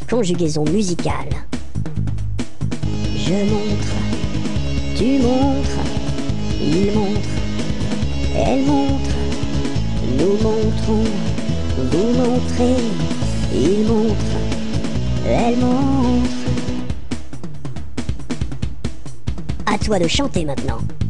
Conjugaison musicale. Je montre, tu montres, il montre, elle montre, nous montrons, vous montrez, il montre, elle montre. À toi de chanter maintenant.